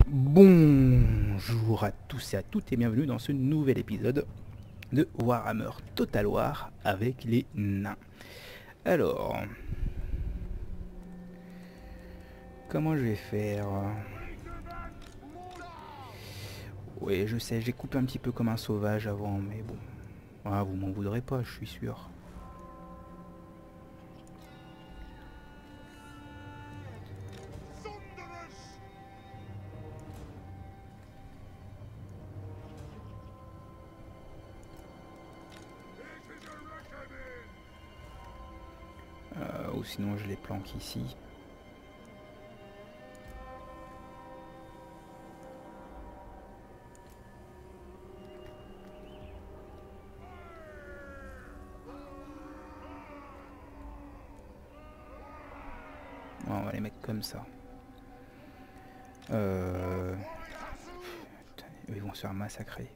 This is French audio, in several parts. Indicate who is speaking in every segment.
Speaker 1: Bonjour à tous et à toutes et bienvenue dans ce nouvel épisode de Warhammer Total War avec les nains. Alors, comment je vais faire? Oui, je sais, j'ai coupé un petit peu comme un sauvage avant, mais bon, vous m'en voudrez pas, je suis sûr. Ou sinon je les planque ici. Ouais, on va les mettre comme ça. Putain, ils vont se faire massacrer.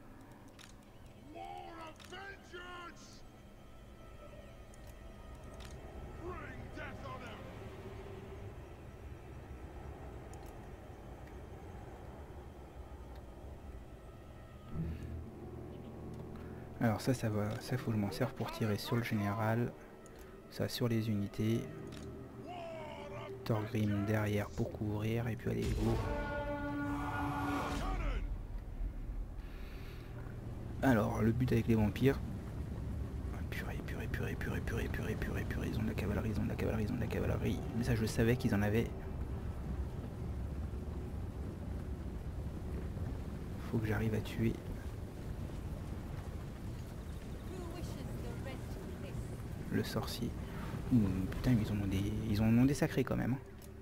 Speaker 1: Alors ça va, ça faut que je m'en serve pour tirer sur le général, ça sur les unités, Thorgrim derrière pour couvrir et puis allez go. Alors le but avec les vampires, purée, ils ont de la cavalerie, mais ça je savais qu'ils en avaient. Faut que j'arrive à tuer. Le sorcier. Putain, ils en ont des sacrés quand même.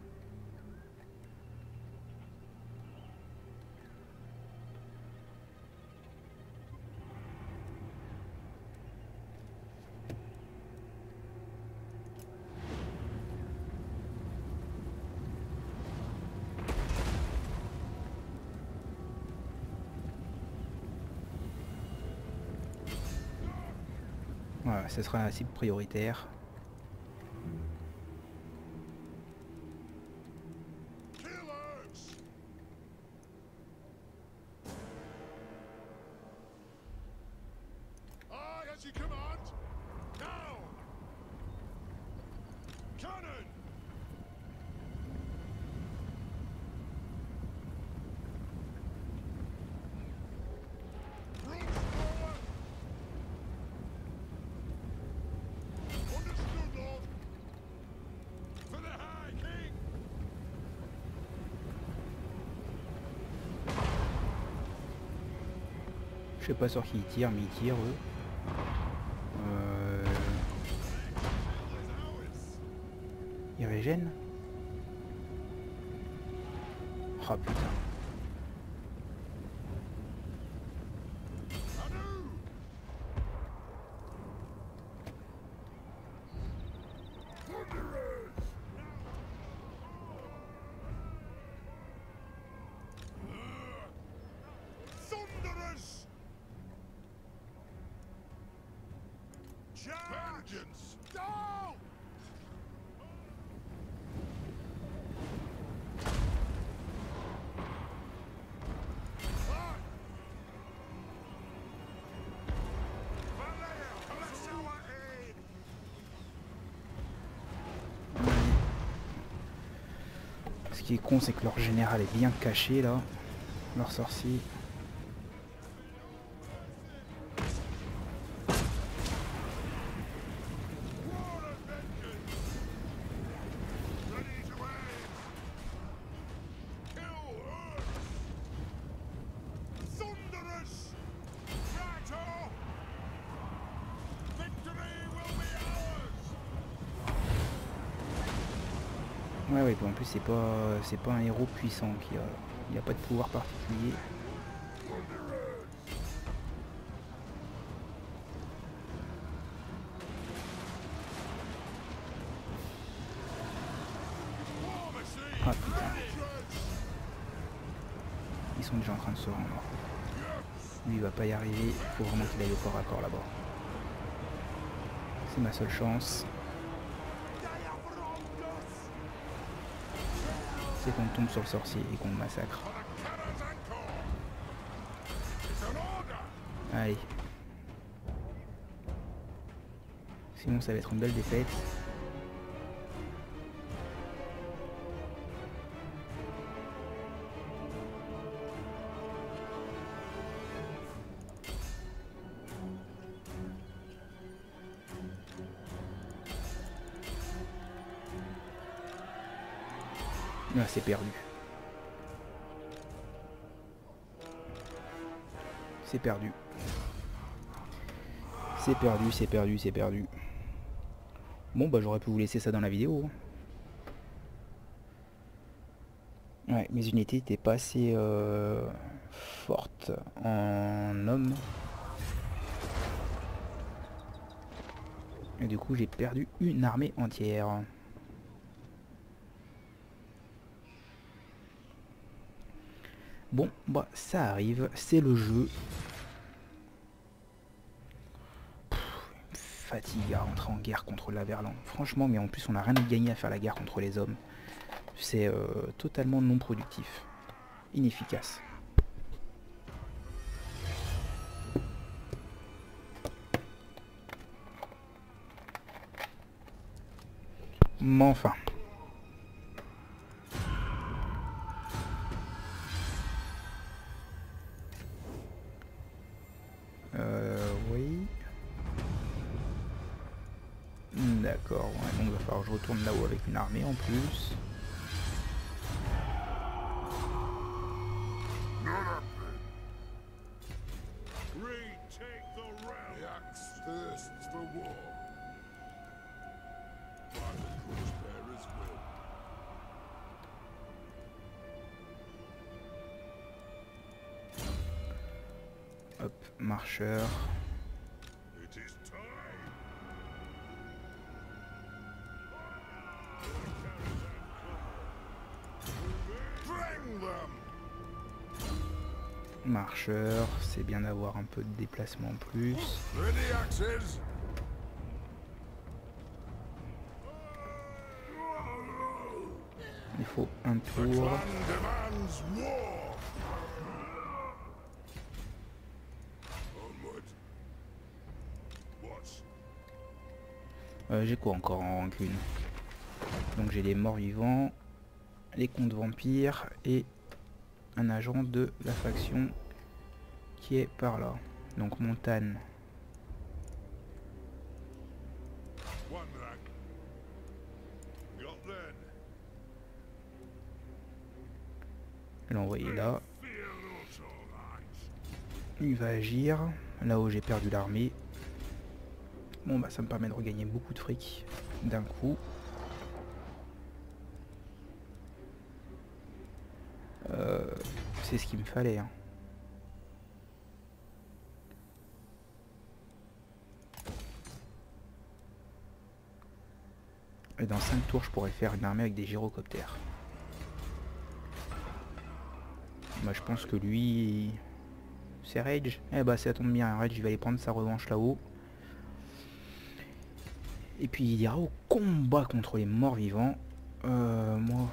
Speaker 1: Voilà, ce sera la cible prioritaire. Je sais pas sur qui ils tirent, mais ils tirent eux. Ils régènent. Oh putain. Ce qui est con, c'est que leur général est bien caché là, leur sorcier. Ouais, en plus c'est pas un héros puissant il a pas de pouvoir particulier. Ah putain. Ils sont déjà en train de se rendre. Lui il va pas y arriver, faut vraiment qu'il aille au corps à corps là-bas. C'est ma seule chance. c'est qu'on tombe sur le sorcier et qu'on le massacre. Allez. Sinon ça va être une belle défaite. Ah, c'est perdu. C'est perdu. C'est perdu, c'est perdu, c'est perdu. Bon bah j'aurais pu vous laisser ça dans la vidéo. Ouais, mes unités n'étaient pas assez fortes en hommes. Et du coup j'ai perdu une armée entière. Bon bah ça arrive, c'est le jeu. Fatigue à rentrer en guerre contre l'Averland. Franchement, mais en plus on n'a rien à gagner à faire la guerre contre les hommes. C'est totalement non productif. Inefficace. Mais enfin. Oui. D'accord, ouais, donc il va falloir que je retourne là-haut avec une armée en plus. Hop, marcheur. Marcheur, c'est bien d'avoir un peu de déplacement en plus. Il faut un tour. J'ai quoi encore en rancune? Donc j'ai les morts vivants, les contes vampires et un agent de la faction qui est par là. Donc montagne. Je vais l'envoyer là. Il va agir. Là où j'ai perdu l'armée. Bon bah ça me permet de regagner beaucoup de fric d'un coup. C'est ce qu'il me fallait. Hein. Et dans 5 tours je pourrais faire une armée avec des gyrocoptères. Bah je pense que lui... C'est Rage. Eh bah ça tombe bien, Rage il va aller prendre sa revanche là-haut. Et puis il ira au combat contre les morts vivants. Moi...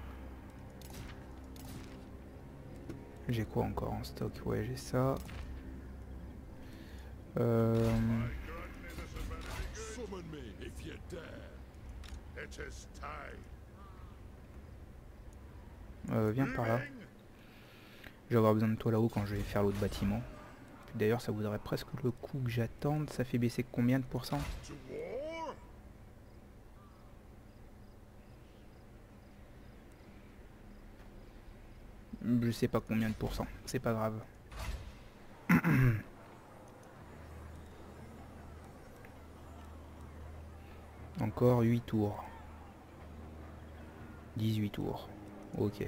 Speaker 1: J'ai quoi encore en stock? Ouais j'ai ça. Viens par là. Je vais avoir besoin de toi là-haut quand je vais faire l'autre bâtiment. D'ailleurs ça voudrait presque le coup que j'attende. Ça fait baisser combien de pourcents? Je sais pas combien de pourcents. C'est pas grave. Encore 8 tours. 18 tours. Ok.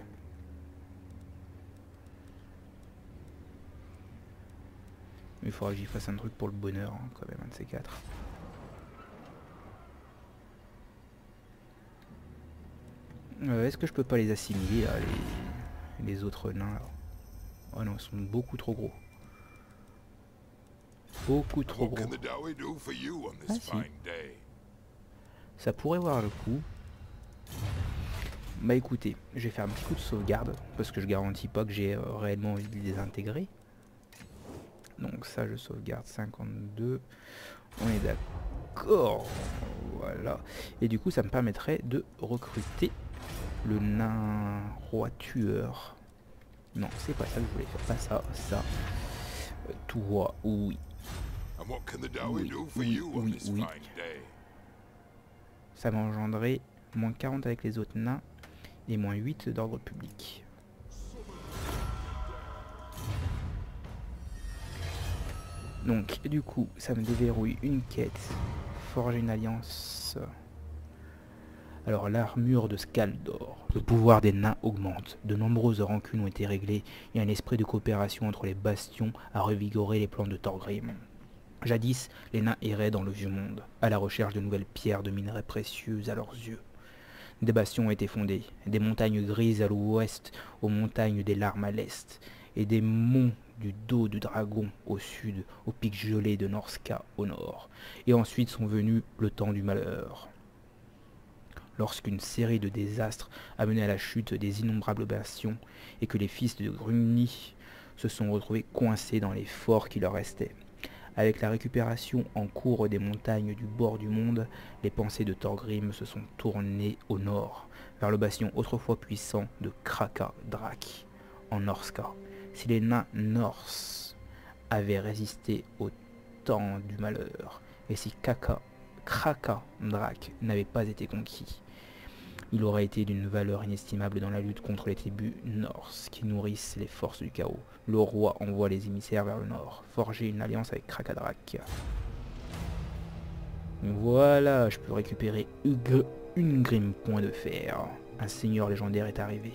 Speaker 1: Il faudra que j'y fasse un truc pour le bonheur, hein, quand même, un de ces quatre. Est-ce que je peux pas les assimiler, là, les autres nains là? Oh non, ils sont beaucoup trop gros. Beaucoup trop gros. Ah si. Ça pourrait voir le coup. Bah écoutez, je vais faire un petit coup de sauvegarde, parce que je garantis pas que j'ai réellement envie de les intégrer. Donc ça je sauvegarde 52. On est d'accord. Voilà. Et du coup ça me permettrait de recruter le nain roi tueur. Non, c'est pas ça que je voulais faire. Pas ça, ça. Toi, oui. Oui. Ça va engendrer moins 40 avec les autres nains et moins 8 d'ordre public. Donc, du coup, ça me déverrouille une quête. Forger une alliance. Alors, l'armure de Skaldor. Le pouvoir des nains augmente. De nombreuses rancunes ont été réglées et un esprit de coopération entre les bastions a revigoré les plans de Thorgrim. Jadis, les nains erraient dans le vieux monde, à la recherche de nouvelles pierres de minerais précieux à leurs yeux. Des bastions ont été fondés, des montagnes grises à l'ouest aux montagnes des larmes à l'est, et des monts du dos du dragon au sud, aux pics gelés de Norska au nord. Et ensuite sont venus le temps du malheur. Lorsqu'une série de désastres a mené à la chute des innombrables bastions, et que les fils de Gruni se sont retrouvés coincés dans les forts qui leur restaient. Avec la récupération en cours des montagnes du bord du monde, les pensées de Thorgrim se sont tournées au nord, vers le bastion autrefois puissant de Kraka-Drak, en Norska. Si les nains norses avaient résisté au temps du malheur, et si Kraka-Drak n'avait pas été conquis, il aurait été d'une valeur inestimable dans la lutte contre les tribus norses qui nourrissent les forces du chaos. Le roi envoie les émissaires vers le nord, forger une alliance avec Krakadrak. Voilà, je peux récupérer une grime point de fer. Un seigneur légendaire est arrivé.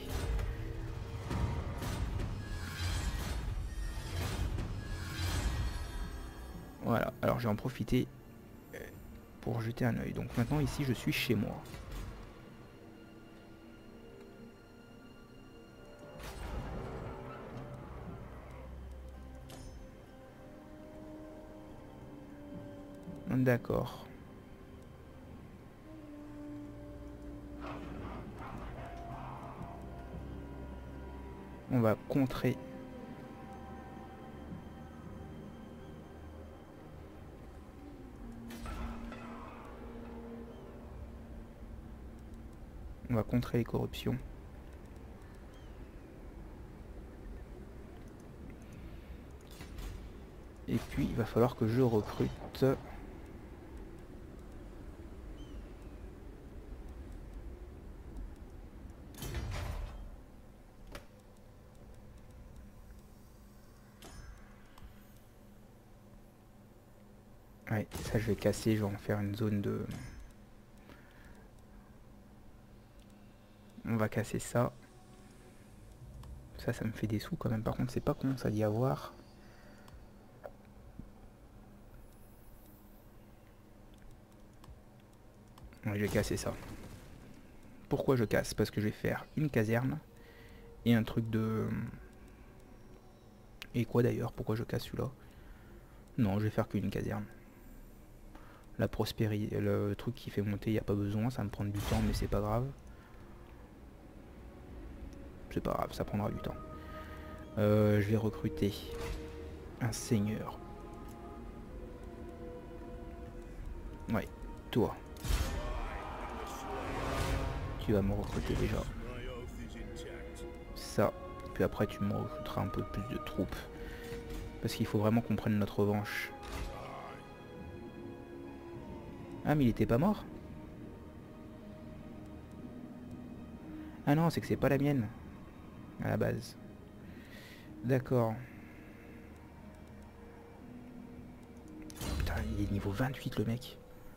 Speaker 1: Voilà, alors je vais en profiter pour jeter un œil. Donc maintenant ici je suis chez moi. D'accord. On va contrer. On va contrer les corruptions. Et puis il va falloir que je recrute. Ouais, ça je vais casser, je vais en faire une zone de... On va casser ça. Ça me fait des sous quand même. Par contre, c'est pas con ça d'y avoir. Ouais, je vais casser ça. Pourquoi je casse? Parce que je vais faire une caserne et un truc de... Et quoi d'ailleurs? Pourquoi je casse celui-là? Non, je vais faire qu'une caserne. La prospérité, le truc qui fait monter, il n'y a pas besoin. Ça va me prendre du temps, mais c'est pas grave. C'est pas grave, ça prendra du temps. Je vais recruter un seigneur. Ouais, toi. Tu vas me recruter déjà. Ça. Puis après tu me recruteras un peu plus de troupes. Parce qu'il faut vraiment qu'on prenne notre revanche. Ah mais il était pas mort? Ah non, c'est que c'est pas la mienne. À la base. D'accord. Putain, il est niveau 28 le mec.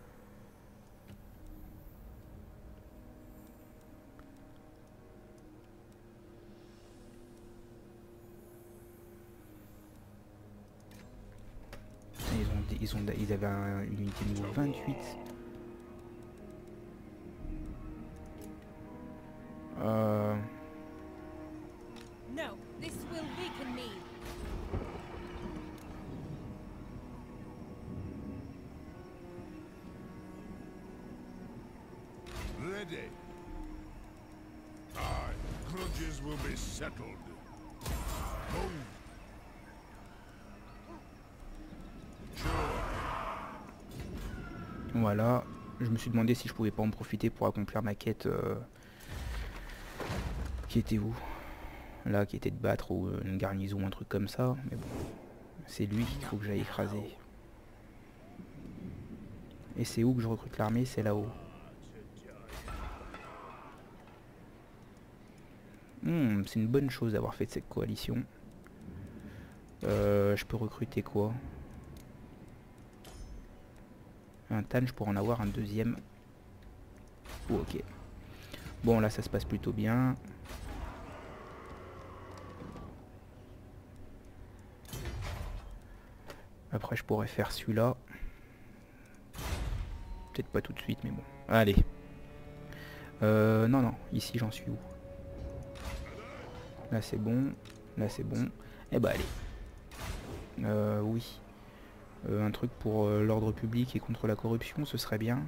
Speaker 1: Ils avaient une unité niveau 28.
Speaker 2: No, this will weaken me.
Speaker 3: Ready.
Speaker 1: Voilà, je me suis demandé si je pouvais pas en profiter pour accomplir ma quête qui était où? Là, qui était de battre ou une garnison, un truc comme ça, mais bon, c'est lui qu'il faut que j'aille écraser. Et c'est où que je recrute l'armée? C'est là-haut. C'est une bonne chose d'avoir fait de cette coalition. Je peux recruter quoi? Un Tan, je pourrais en avoir un deuxième. Oh, ok. Bon, là, ça se passe plutôt bien. Après, je pourrais faire celui-là. Peut-être pas tout de suite, mais bon. Allez. Non, non. Ici, j'en suis où? Là, c'est bon. Là, c'est bon. Eh bah, allez. Oui. Un truc pour l'ordre public et contre la corruption, ce serait bien.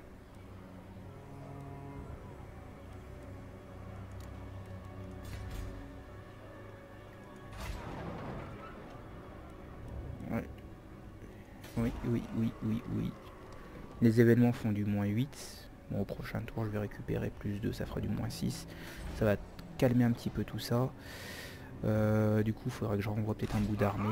Speaker 1: Ouais. Oui, oui, oui, oui, oui. Les événements font du -8. Bon, au prochain tour, je vais récupérer +2, ça fera du -6. Ça va calmer un petit peu tout ça. Du coup, il faudra que je renvoie peut-être un bout d'armée.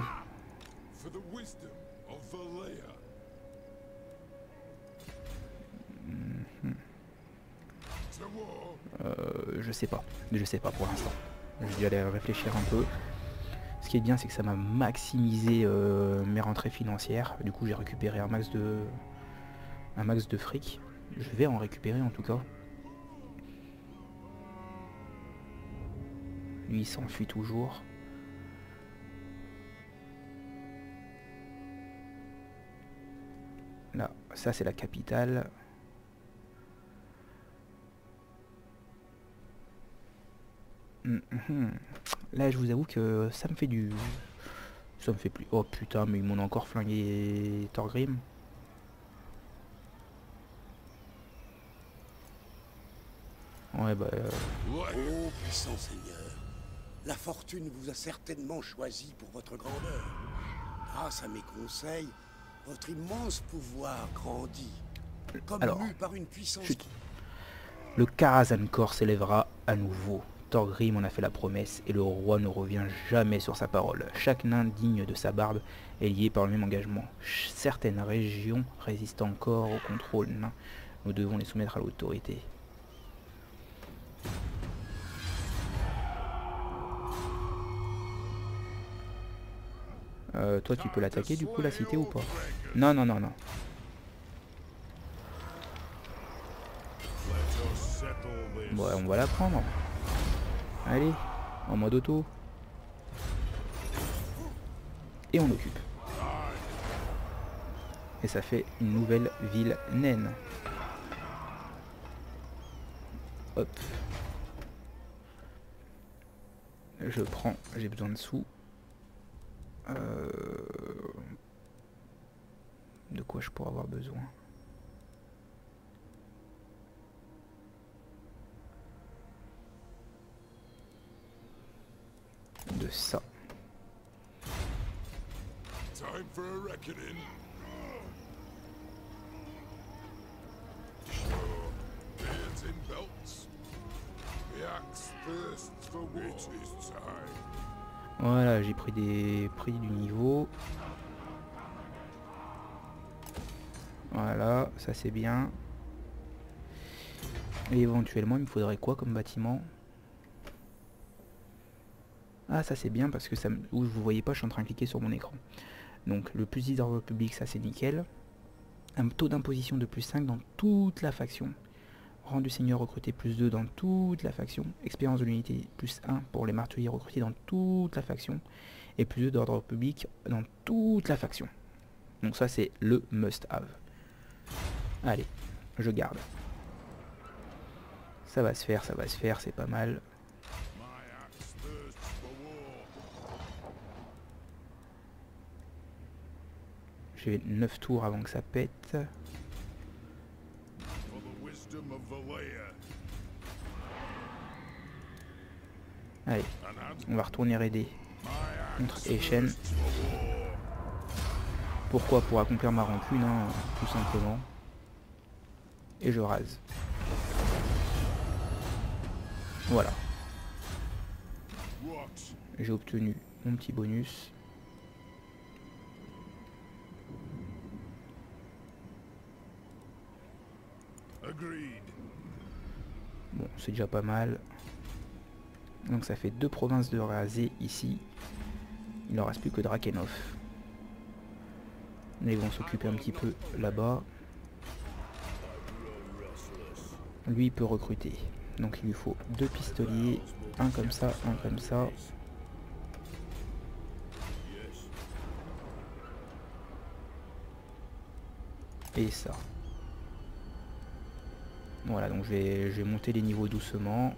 Speaker 1: Je sais pas. Je sais pas pour l'instant. Je vais aller réfléchir un peu. Ce qui est bien, c'est que ça m'a maximisé mes rentrées financières. Du coup, j'ai récupéré un max de fric. Je vais en récupérer en tout cas. Lui, il s'enfuit toujours. Là, ça c'est la capitale. Là, je vous avoue que ça me fait du... Ça me fait plus... Oh putain, mais ils m'ont encore flingué Thorgrim. Ouais, bah...
Speaker 3: Oh, puissant Seigneur, la fortune vous a certainement choisi pour votre grandeur. Grâce à mes conseils, votre immense pouvoir grandit. Comme
Speaker 1: Alors,
Speaker 3: mu par une puissance...
Speaker 1: chut. Le Karazhan-Kor s'élèvera à nouveau. Thorgrim en a fait la promesse et le roi ne revient jamais sur sa parole. Chaque nain digne de sa barbe est lié par le même engagement. Certaines régions résistent encore au contrôle nain. Nous devons les soumettre à l'autorité. Toi tu peux l'attaquer du coup la cité ou pas? Non, non, non, non. Bon, on va la prendre. Allez, en mode auto. Et on occupe. Et ça fait une nouvelle ville naine. Hop. Je prends, j'ai besoin de sous. De quoi je pourrais avoir besoin? De ça.
Speaker 4: Time for a reckoning. Beards in belts. The axe thirsts for war. It is time.
Speaker 1: Voilà, j'ai pris des prix du niveau. Voilà, ça c'est bien. Et éventuellement, il me faudrait quoi comme bâtiment? Ah, ça c'est bien parce que ça, où vous voyez pas, je suis en train de cliquer sur mon écran. Donc le plus 10 d'ordre public, ça c'est nickel. Un taux d'imposition de +5 dans toute la faction. Rang du seigneur recruté +2 dans toute la faction. Expérience de l'unité +1 pour les marteliers recrutés dans toute la faction. Et +2 d'ordre public dans toute la faction. Donc ça c'est le must-have. Allez, je garde. Ça va se faire, c'est pas mal. J'ai 9 tours avant que ça pète. Allez, On va retourner raider contre Echen. Pourquoi? Pour accomplir ma rancune, hein, tout simplement. Et je rase. Voilà. J'ai obtenu mon petit bonus. Bon, c'est déjà pas mal. Donc ça fait 2 provinces de rasées ici. Il ne reste plus que Drakenhof. Ils vont s'occuper un petit peu là-bas. Lui il peut recruter. Donc il lui faut 2 pistoliers. Un comme ça, un comme ça. Et ça. Voilà, donc je vais monter les niveaux doucement.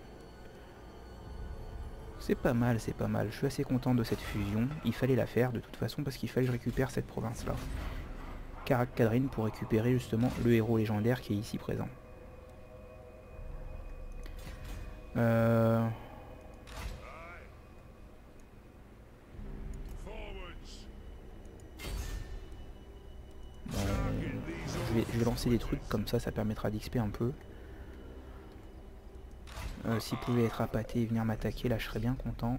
Speaker 1: C'est pas mal, c'est pas mal. Je suis assez content de cette fusion. Il fallait la faire de toute façon parce qu'il fallait que je récupère cette province-là. Karak Kadrin pour récupérer justement le héros légendaire qui est ici présent. Je vais lancer des trucs comme ça permettra d'XP un peu. S'il pouvait être appâté et venir m'attaquer, là je serais bien content.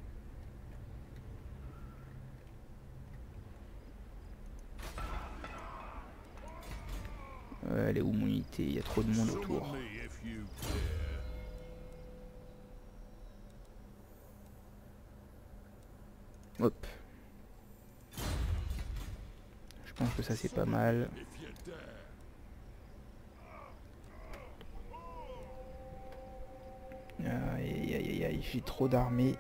Speaker 1: Elle est où mon unité? Il y a trop de monde autour. Hop. Je pense que ça c'est pas mal. Aïe aïe aïe aïe, j'ai trop d'armées.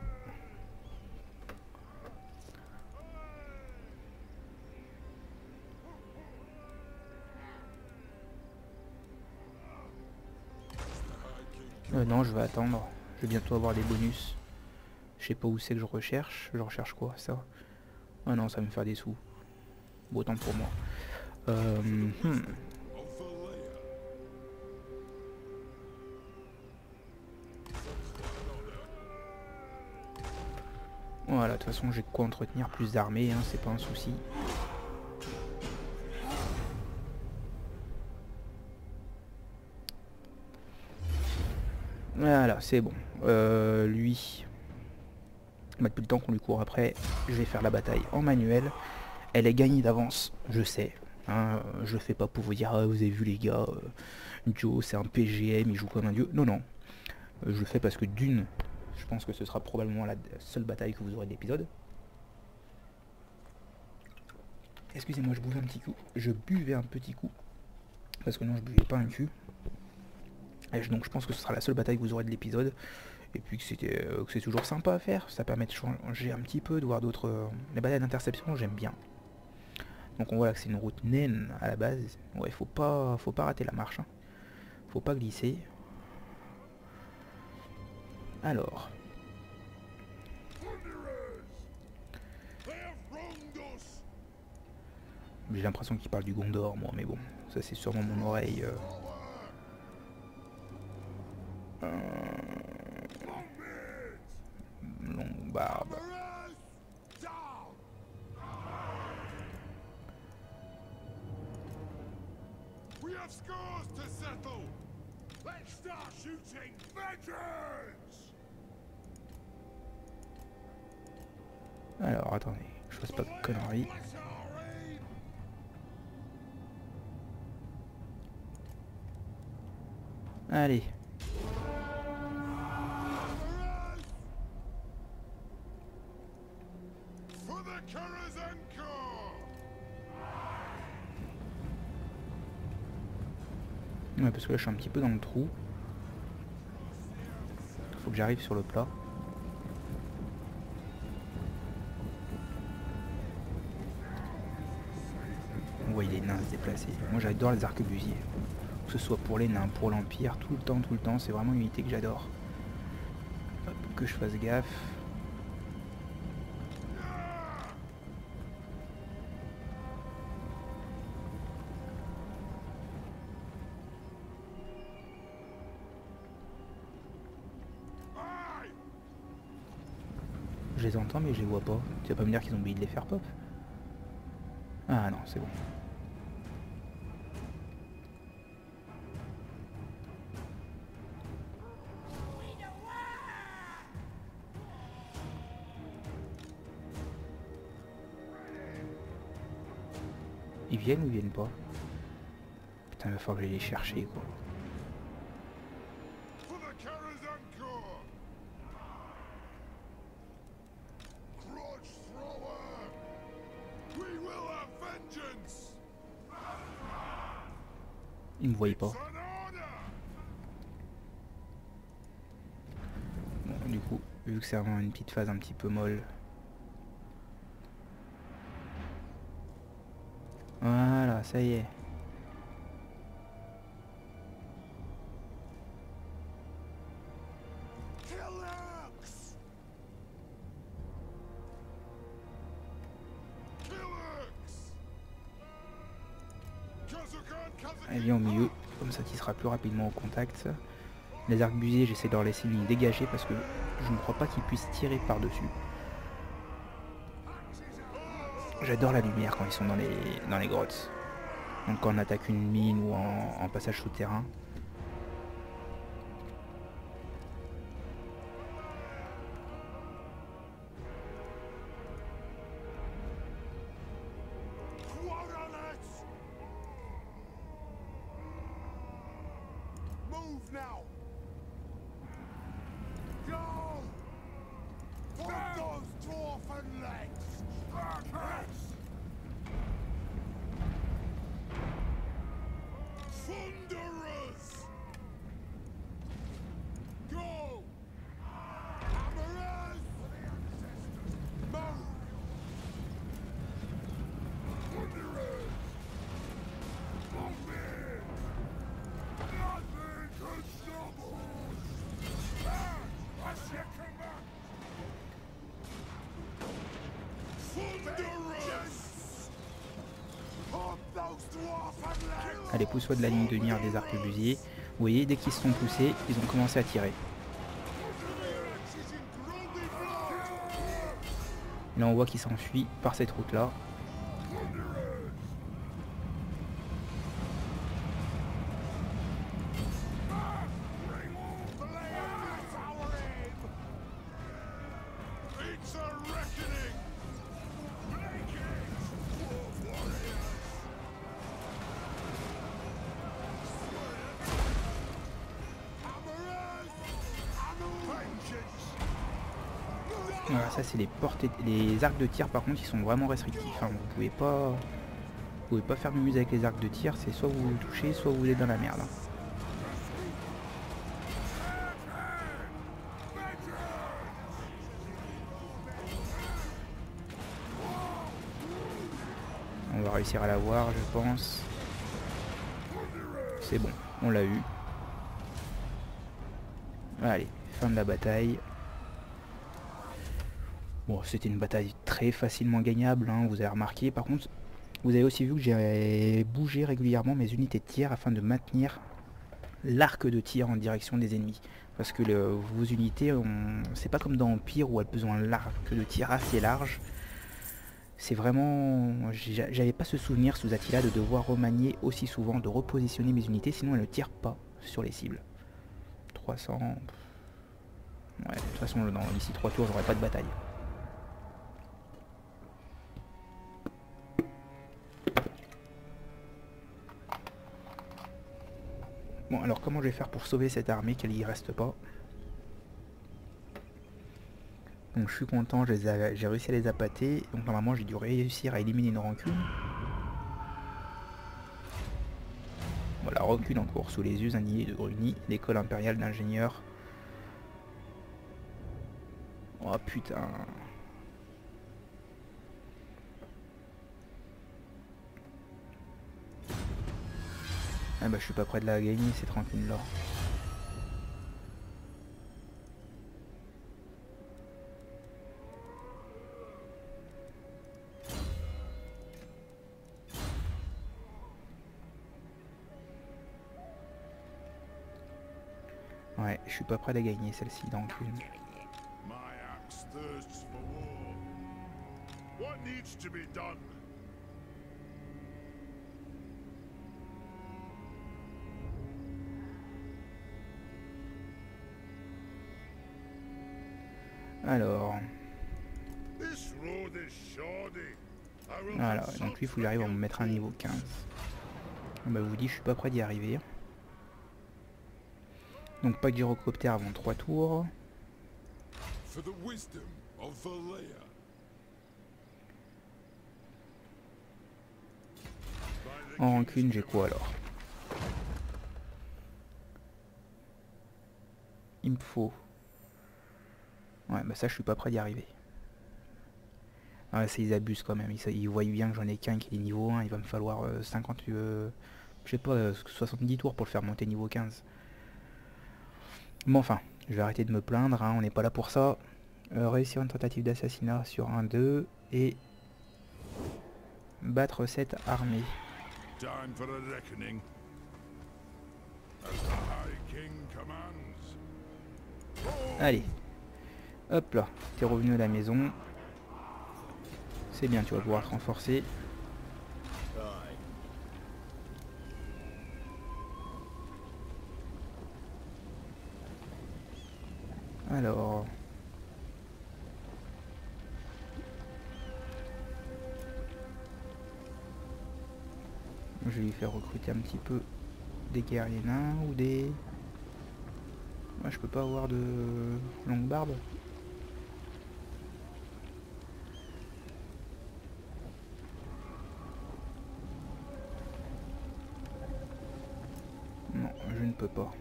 Speaker 1: Non, je vais attendre. Je vais bientôt avoir les bonus. Je sais pas où c'est que je recherche. Je recherche quoi, ça? Ah non, ça va me faire des sous. Bon, autant pour moi. Voilà, de toute façon, j'ai de quoi entretenir plus d'armées, hein, c'est pas un souci. Voilà, c'est bon. Lui, bah, depuis le temps qu'on lui court après, je vais faire la bataille en manuel. Elle est gagnée d'avance, je sais. Hein, je le fais pas pour vous dire, ah, vous avez vu les gars, Joe c'est un PGM, il joue comme un dieu. Non, non. Je le fais parce que d'une, je pense que ce sera probablement la seule bataille que vous aurez de l'épisode. Excusez-moi, je buvais un petit coup. Je buvais un petit coup. Parce que non, je buvais pas un cul. Et donc je pense que ce sera la seule bataille que vous aurez de l'épisode. Et puis que c'est toujours sympa à faire. Ça permet de changer un petit peu, de voir d'autres... les batailles d'interception, j'aime bien. Donc on voit que c'est une route naine à la base. Ouais, faut pas rater la marche. Hein. Faut pas glisser. Alors... J'ai l'impression qu'il parle du Gondor, moi, mais bon, ça c'est sûrement mon oreille. Longue barbe. Alors, attendez, je fasse pas de conneries. Allez. Ouais, parce que là je suis un petit peu dans le trou. Faut que j'arrive sur le plat. On voit les nains se déplacer. Moi j'adore les arquebusiers. Que ce soit pour les nains, pour l'Empire, tout le temps, c'est vraiment une unité que j'adore. Que je fasse gaffe. Je les entends mais je les vois pas. Tu vas pas me dire qu'ils ont oublié de les faire pop? Ah non, c'est bon. Ils viennent ou ils viennent pas? Putain, il va falloir que j'aille les chercher quoi.
Speaker 4: For the Karazhanko! Grudge thrower! We will have vengeance!
Speaker 1: Ils me voient pas.
Speaker 4: It's an order!
Speaker 1: Bon, du coup, vu que c'est vraiment une petite phase un petit peu molle. Voilà, ça y est.
Speaker 4: Killux! Killux!
Speaker 1: Elle vient au milieu, comme ça tu seras plus rapidement au contact. Les arquebusiers, j'essaie de leur laisser une ligne dégagée parce que je ne crois pas qu'ils puissent tirer par-dessus. J'adore la lumière quand ils sont dans les grottes. Donc quand on attaque une mine ou en passage souterrain.
Speaker 4: Move now! Go! For those dwarfen legs! Thunderers! Go! Hammerers! Move! Thunderers! Move in! Nothing can stop us! As you command! Thunderers! Hold those dwarfen legs!
Speaker 1: Allez, pousse-toi de la ligne de mire des arquebusiers. Vous voyez, dès qu'ils se sont poussés, ils ont commencé à tirer. Là, on voit qu'ils s'enfuient par cette route-là.
Speaker 4: It's a reckoning! Make it! Warriors! Hammerers! Vengeance!
Speaker 1: Voilà, ça c'est les portes et les arcs de tir par contre ils sont vraiment restrictifs. Hein. Vous pouvez pas faire mumuse avec les arcs de tir, c'est soit vous vous touchez, soit vous êtes dans la merde. Hein. On va réussir à l'avoir, je pense. C'est bon, on l'a eu. Allez, fin de la bataille. Bon, c'était une bataille très facilement gagnable, hein, vous avez remarqué. Par contre, vous avez aussi vu que j'ai bougé régulièrement mes unités de tir afin de maintenir l'arc de tir en direction des ennemis. Parce que vos unités, c'est pas comme dans Empire où elles ont besoin d'un arc de tir assez large. C'est vraiment... J'avais pas ce souvenir sous Attila de devoir remanier aussi souvent, de repositionner mes unités, sinon elles ne tirent pas sur les cibles. 300... Ouais, de toute façon, d'ici 3 tours, j'aurai pas de bataille. Bon, alors comment je vais faire pour sauver cette armée, qu'elle y reste pas? Donc je suis content, j'ai réussi à les appâter. Donc normalement j'ai dû réussir à éliminer une rancune. Voilà, rancune en cours sous les yeux indignés de Bruni, l'école impériale d'ingénieurs. Oh putain. Ah bah je suis pas près de la gagner cette rancune là. Ouais, je suis pas prêt de la gagner celle-ci, donc une.
Speaker 4: My axe thirsts for What needs to be done?
Speaker 1: Alors,
Speaker 4: This road is shoddy. I will
Speaker 1: voilà,
Speaker 4: consult
Speaker 1: donc lui il faut que
Speaker 4: the
Speaker 1: j'arrive à me
Speaker 4: guild
Speaker 1: mettre un niveau 15. Bah vous dis je suis pas prêt d'y arriver. Donc pas de gyrocoptère avant 3 tours.
Speaker 4: For the wisdom of Valea.
Speaker 1: En rancune j'ai quoi alors? Il me faut... Ouais bah ça je suis pas prêt d'y arriver. Ouais ça ils abusent quand même, ils voient bien que j'en ai qu'un qui est niveau 1, il va me falloir 50... je sais pas, 70 tours pour le faire monter niveau 15. Bon enfin, je vais arrêter de me plaindre, hein, on n'est pas là pour ça. Réussir une tentative d'assassinat sur 1-2 et battre cette armée.
Speaker 4: Time for a reckoning. As the High King commands.
Speaker 1: Allez, hop là, t'es revenu à la maison. C'est bien, tu vas pouvoir te renforcer. Alors... je vais lui faire recruter un petit peu des guerriers nains ou des... Moi je peux pas avoir de longue barbe. Non, je ne peux pas.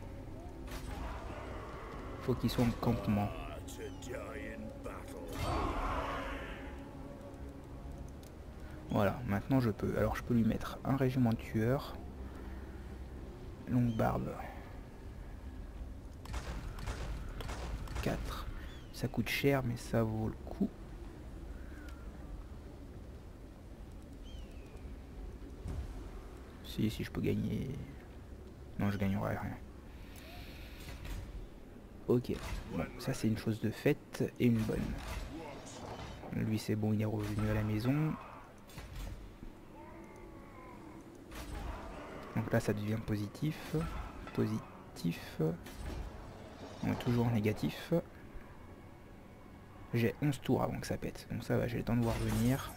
Speaker 1: Faut qu'ils soient en campement. Voilà, maintenant je peux. Alors je peux lui mettre un régiment de tueurs. Longue barbe. 4. Ça coûte cher mais ça vaut le coup. Si je peux gagner... Non, je gagnerai rien. Ok, bon, ça c'est une chose de faite et une bonne. Lui c'est bon, il est revenu à la maison. Donc là ça devient positif. Positif. On est toujours négatif. J'ai 11 tours avant que ça pète. Donc ça va, j'ai le temps de voir venir.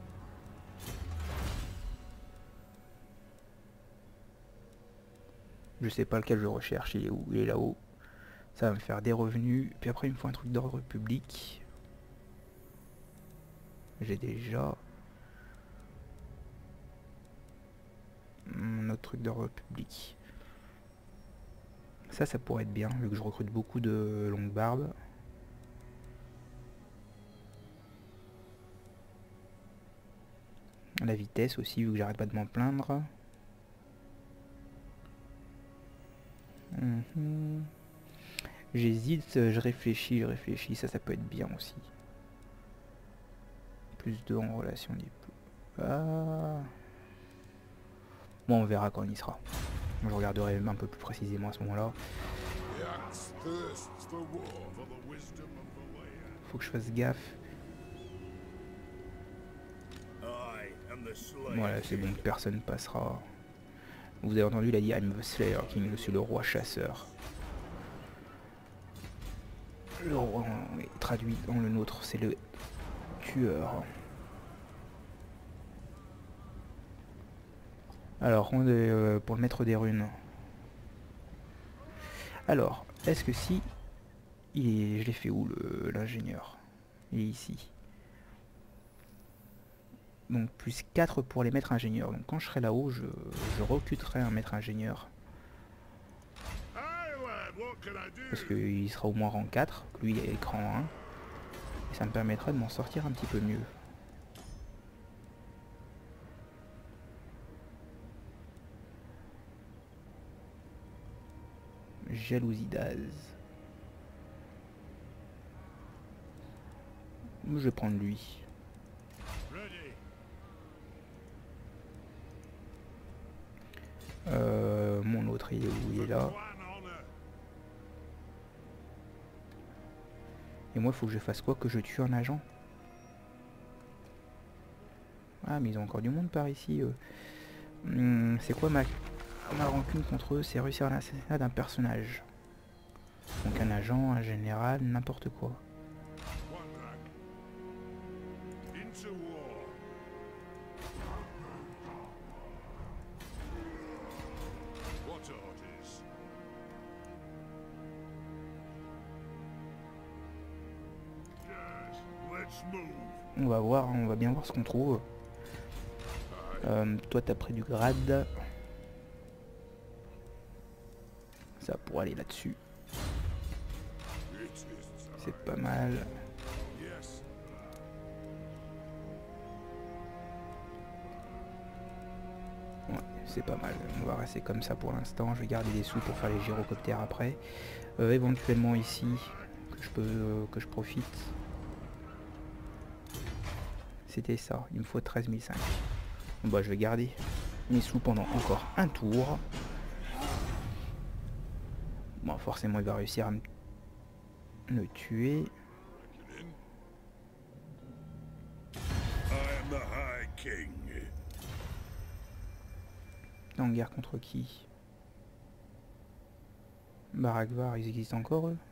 Speaker 1: Je sais pas lequel je recherche, il est où? Il est là-haut. Ça va me faire des revenus. Puis après il me faut un truc d'ordre public. J'ai déjà mon autre truc d'ordre public. Ça pourrait être bien, vu que je recrute beaucoup de longues barbes. La vitesse aussi, vu que j'arrête pas de m'en plaindre. J'hésite, je réfléchis, ça peut être bien aussi. Plus 2 en relation des... Ah. Bon, on verra quand on y sera. Je regarderai un peu plus précisément à ce moment-là. Faut que je fasse gaffe. Voilà, c'est bon, personne passera. Vous avez entendu, il a dit I'm the Slayer King, je suis le roi chasseur. Le roi, oui, traduit dans le nôtre, c'est le tueur. Alors, on est, pour le maître des runes. Alors, est-ce que si... je l'ai fait où, l'ingénieur? Il est ici. Donc, plus 4 pour les maîtres ingénieurs. Donc, quand je serai là-haut, je recruterai un maître ingénieur. Parce qu'il sera au moins rang 4. Lui, il est rang 1. Et ça me permettra de m'en sortir un petit peu mieux. Jalousie d'Az. Je vais prendre lui. Mon autre il est où? Il est là. Et moi il faut que je fasse quoi? Que je tue un agent? Ah mais ils ont encore du monde par ici. C'est quoi ma rancune contre eux? C'est réussir l'assassinat d'un personnage. Donc un agent, un général, n'importe quoi.
Speaker 4: Into war. What orders? Yes, let's move.
Speaker 1: On va voir, on va bien voir ce qu'on trouve. Toi t'as pris du grade. Ça pourrait aller là-dessus.
Speaker 4: It is
Speaker 1: C'est
Speaker 4: time.
Speaker 1: pas mal.
Speaker 4: Yes.
Speaker 1: Ouais, c'est pas mal. On va rester comme ça pour l'instant. Je vais garder des sous pour faire les gyrocoptères après. Éventuellement ici, que je profite. C'était ça. Il me faut 13 500. Bon, bah je vais garder mes sous pendant encore un tour. Bon, forcément il va réussir à me tuer.
Speaker 4: I am the High King.
Speaker 1: En guerre contre qui? Barakvar, ils existent encore eux?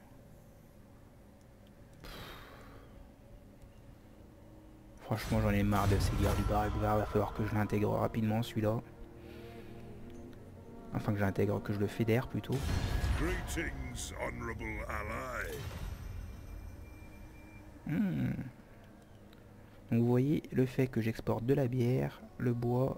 Speaker 1: Franchement j'en ai marre de ces guerres du Barakvar, va falloir que je l'intègre rapidement celui-là. Enfin que je l'intègre, que je le fédère plutôt.
Speaker 4: Greetings, honorable ally.
Speaker 1: Donc vous voyez le fait que j'exporte de la bière, le bois,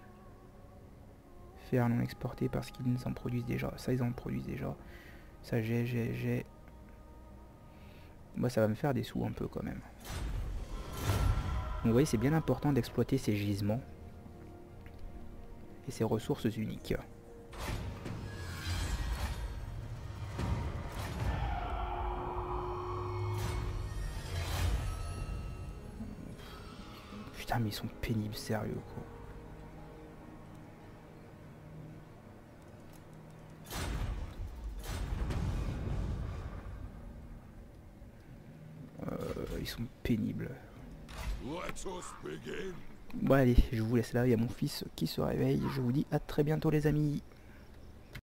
Speaker 1: faire non exporté parce qu'ils en produisent déjà. Ça ils en produisent déjà. Ça j'ai. Moi ça va me faire des sous un peu quand même. Donc vous voyez c'est bien important d'exploiter ces gisements et ces ressources uniques. Putain mais ils sont pénibles, sérieux quoi. Ils sont pénibles.
Speaker 4: Let us begin.
Speaker 1: Bon allez, je vous laisse là, il y a mon fils qui se réveille. Je vous dis à très bientôt les amis.